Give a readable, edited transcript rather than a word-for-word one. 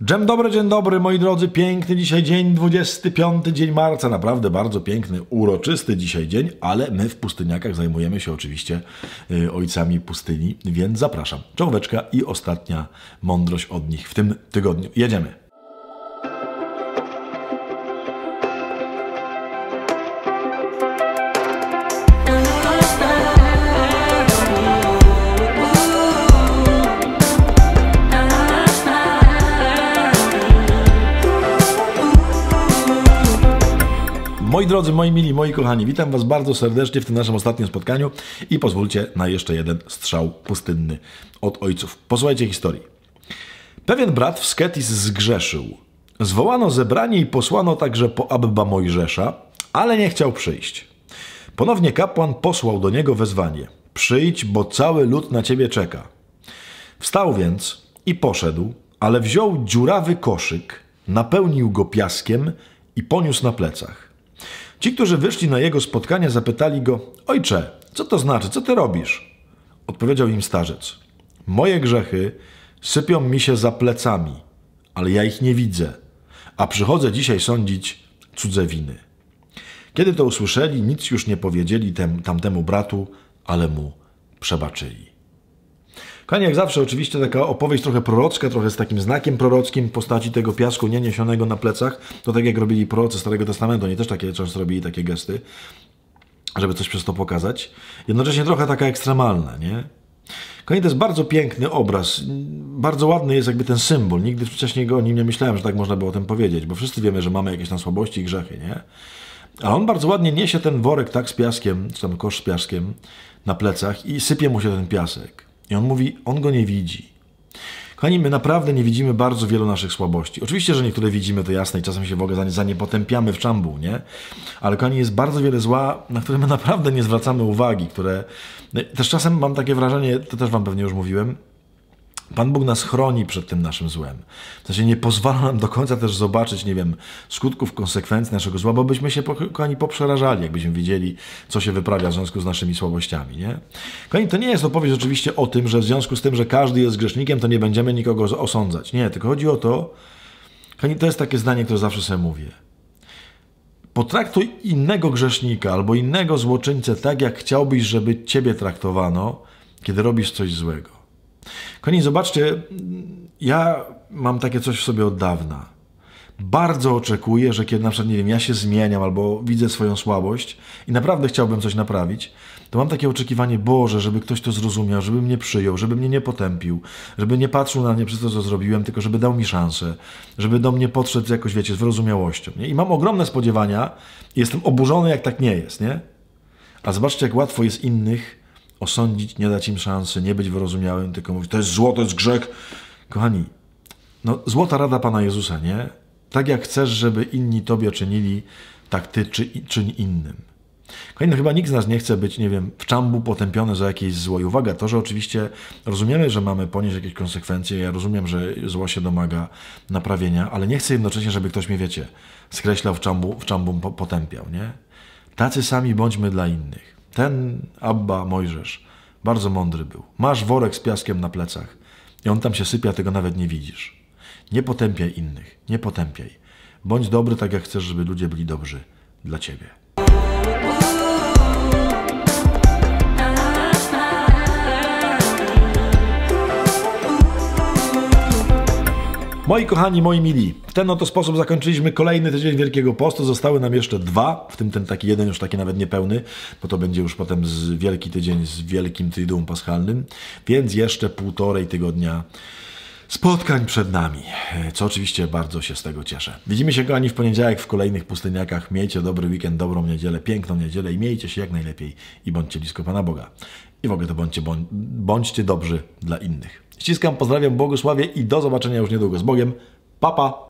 Dzień dobry moi drodzy, piękny dzisiaj dzień, 25 dzień marca, naprawdę bardzo piękny, uroczysty dzisiaj dzień, ale my w Pustyniakach zajmujemy się oczywiście ojcami pustyni, więc zapraszam. Czołóweczka i ostatnia mądrość od nich w tym tygodniu. Jedziemy. Moi drodzy, moi mili, moi kochani, witam Was bardzo serdecznie w tym naszym ostatnim spotkaniu i pozwólcie na jeszcze jeden strzał pustynny od ojców. Posłuchajcie historii. Pewien brat w Sketis zgrzeszył. Zwołano zebranie i posłano także po Abba Mojżesza, ale nie chciał przyjść. Ponownie kapłan posłał do niego wezwanie. Przyjdź, bo cały lud na ciebie czeka. Wstał więc i poszedł, ale wziął dziurawy koszyk, napełnił go piaskiem i poniósł na plecach. Ci, którzy wyszli na jego spotkanie, zapytali go: Ojcze, co to znaczy? Co ty robisz? Odpowiedział im starzec: Moje grzechy sypią mi się za plecami, ale ja ich nie widzę, a przychodzę dzisiaj sądzić cudze winy. Kiedy to usłyszeli, nic już nie powiedzieli tamtemu bratu, ale mu przebaczyli. Kochani, jak zawsze oczywiście taka opowieść trochę prorocka, trochę z takim znakiem prorockim w postaci tego piasku nie niesionego na plecach. To tak jak robili prorocy Starego Testamentu, oni też takie często robili takie gesty, żeby coś przez to pokazać. Jednocześnie trochę taka ekstremalna, nie? Kochani, to jest bardzo piękny obraz, bardzo ładny jest jakby ten symbol. Nigdy wcześniej o nim nie myślałem, że tak można było o tym powiedzieć, bo wszyscy wiemy, że mamy jakieś tam słabości i grzechy, nie? Ale on bardzo ładnie niesie ten worek tak z piaskiem, czy tam kosz z piaskiem na plecach i sypie mu się ten piasek. I on mówi, on go nie widzi. Kochani, my naprawdę nie widzimy bardzo wielu naszych słabości. Oczywiście, że niektóre widzimy, to jasne, i czasem się w ogóle za nie potępiamy w czambu, nie? Ale kochani, jest bardzo wiele zła, na które my naprawdę nie zwracamy uwagi, które... Też czasem mam takie wrażenie, to też wam pewnie już mówiłem, Pan Bóg nas chroni przed tym naszym złem. W sensie nie pozwala nam do końca też zobaczyć, nie wiem, skutków, konsekwencji naszego zła, bo byśmy się, kochani, poprzerażali, jakbyśmy wiedzieli, co się wyprawia w związku z naszymi słabościami, nie? Kochani, to nie jest opowieść oczywiście o tym, że w związku z tym, że każdy jest grzesznikiem, to nie będziemy nikogo osądzać. Nie, tylko chodzi o to, kochani, to jest takie zdanie, które zawsze sobie mówię. Potraktuj innego grzesznika albo innego złoczyńcę tak, jak chciałbyś, żeby ciebie traktowano, kiedy robisz coś złego. Kochani, zobaczcie, ja mam takie coś w sobie od dawna. Bardzo oczekuję, że kiedy na przykład, nie wiem, ja się zmieniam albo widzę swoją słabość i naprawdę chciałbym coś naprawić, to mam takie oczekiwanie, Boże, żeby ktoś to zrozumiał, żeby mnie przyjął, żeby mnie nie potępił, żeby nie patrzył na mnie przez to, co zrobiłem, tylko żeby dał mi szansę, żeby do mnie podszedł jakoś, wiecie, z wyrozumiałością. Nie? I mam ogromne spodziewania i jestem oburzony, jak tak nie jest, nie? A zobaczcie, jak łatwo jest innych osądzić, nie dać im szansy, nie być wyrozumiałym, tylko mówić, to jest zło, to jest grzech. Kochani, no złota rada Pana Jezusa, nie? Tak jak chcesz, żeby inni Tobie czynili, tak Ty czyń innym. Kochani, no chyba nikt z nas nie chce być, nie wiem, w czambu potępiony za jakieś zło. I uwaga, to, że oczywiście rozumiemy, że mamy ponieść jakieś konsekwencje, ja rozumiem, że zło się domaga naprawienia, ale nie chcę jednocześnie, żeby ktoś mnie, wiecie, skreślał w czambu potępiał, nie? Tacy sami bądźmy dla innych. Ten Abba Mojżesz bardzo mądry był. Masz worek z piaskiem na plecach i on tam się sypie, a tego nawet nie widzisz. Nie potępiaj innych, nie potępiaj. Bądź dobry tak, jak chcesz, żeby ludzie byli dobrzy dla ciebie. Moi kochani, moi mili, w ten oto sposób zakończyliśmy kolejny tydzień Wielkiego Postu. Zostały nam jeszcze dwa, w tym ten taki jeden już taki nawet niepełny, bo to będzie już potem wielki tydzień z Wielkim Triduum Paschalnym, więc jeszcze 1,5 tygodnia spotkań przed nami, co oczywiście bardzo się z tego cieszę. Widzimy się, kochani, w poniedziałek w kolejnych Pustyniakach. Miejcie dobry weekend, dobrą niedzielę, piękną niedzielę i miejcie się jak najlepiej i bądźcie blisko Pana Boga. I w ogóle to bądźcie dobrzy dla innych. Ściskam, pozdrawiam, błogosławię i do zobaczenia już niedługo. Z Bogiem. Pa, pa!